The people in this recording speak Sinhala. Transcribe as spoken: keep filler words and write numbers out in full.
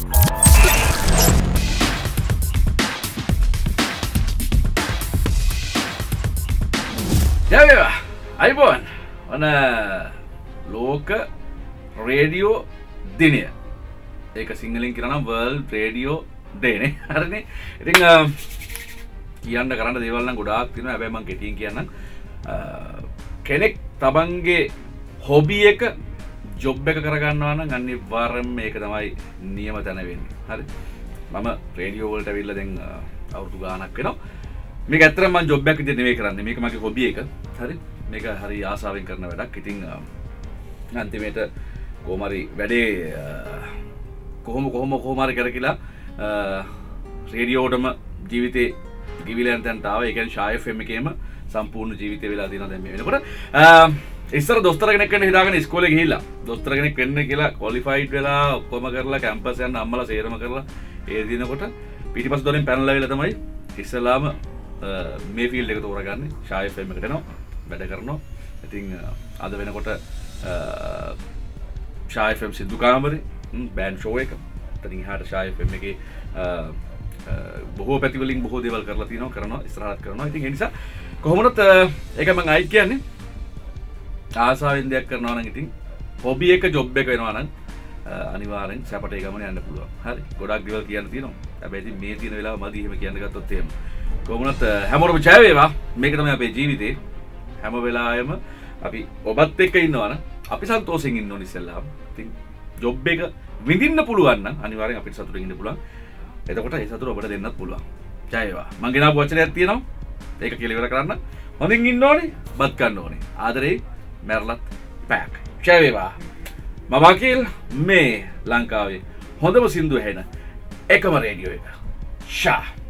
ජයවේවා අයිබෝන් ඔන්න ලෝක රේඩියෝ දිනය ඒක සිංහලෙන් කියනනම් වර්ල්ඩ් රේඩියෝ ඩේ නේ හරිනේ ඉතින් කියන්න කරන්න දේවල් නම් ගොඩාක් තියෙනවා හැබැයි මම කෙටියෙන් කියන්නම් කෙනෙක් තමන්ගේ හොබි එක ජොබ් එක කරගන්නවා නම් අනිවාර්යයෙන්ම මේක තමයි නියම තැන වෙන්නේ හරි මම රේඩියෝ වලට ඇවිල්ලා දැන් අවුරුදු ගාණක් වෙනවා මේක ඇත්තටම මම ජොබ් එකක් විදිහට නෙවෙයි කරන්නේ මේක මගේ හොබි එක හරි මේක හරි ආසාවෙන් කරන වැඩක් ඉතින් අන්තිමේට කොහොම හරි වැඩේ කොහොම කොහොම කොහොම හරි කරකිලා රේඩියෝටම ජීවිතේ ගිවිලා යන තැනට ආවා ඒ කියන්නේ ෂා එෆ් එම් එකේම සම්පූර්ණ ජීවිතේ වෙලා තියෙනවා දැන් මේ වෙනකොට ඉස්සර දොස්තර කෙනෙක් වෙන්න හිතාගෙන ඉස්කෝලේ ගිහිල්ලා දොස්තර කෙනෙක් වෙන්න කියලා ක්වොලිෆයිඩ් වෙලා ඔක්කොම කරලා කැම්පස් යන්න අම්මලා සේරම කරලා ඒ දිනකොට පිටිපස්ස දොරෙන් පැනලා වෙලා තමයි ඉස්සලාම මේ ෆීල්ඩ් එක තෝරගන්නේ ෂා එෆ් එම් එකට එනවා වැඩ කරනවා ඉතින් අද වෙනකොට ෂා එෆ් එම් සිද්ධු කාමරේ බෑන්ඩ් ෂෝ එක ඉතින් එහාට ෂා එෆ් එම් එකේ බොහෝ පැතිවලින් බොහෝ දේවල් කරලා තිනවා කරනවා ඉස්සරහට කරනවා ඉතින් ඒ නිසා කොහොමද ඒක මම අයිත් කියන්නේ ආසාවෙන් දෙයක් කරනවා නම් ඉතින් හොබි එක ජොබ් එක වෙනවා නම් අනිවාර්යෙන් සැපට ඒ ගමන යන්න පුළුවන් හරි ගොඩක් දේවල් කියන්න තියෙනවා හැබැයි ඉතින් මේ තියෙන වෙලාව මදි එහෙම කියන්න ගත්තොත් එහෙම කොහොමද හැමෝටම ජය වේවා මේක තමයි අපේ ජීවිතේ හැම වෙලාවෙම අපි ඔබත් එක්ක ඉන්නවනම් අපි සන්තෝෂෙන් ඉන්න ඕනේ ඉස්සෙල්ලාම ඉතින් ජොබ් එක විඳින්න පුළුවන් නම් අනිවාර්යෙන් අපිට සතුටින් ඉන්න පුළුවන් එතකොට ඒ සතුට ඔබට දෙන්නත් පුළුවන් ජය වේවා මං ගෙනාවු වචනයක් තියෙනවා ඒක කියලා ඉවර කරන්න හොඳින් ඉන්න ඕනේ බත් ගන්න ඕනේ ආදරේ මැරලත් පැක් ජය වේවා මම අකීල් මේ ලංකාවේ හොඳම සින්දු ඇහෙන එකම රේඩියෝ එක ෂා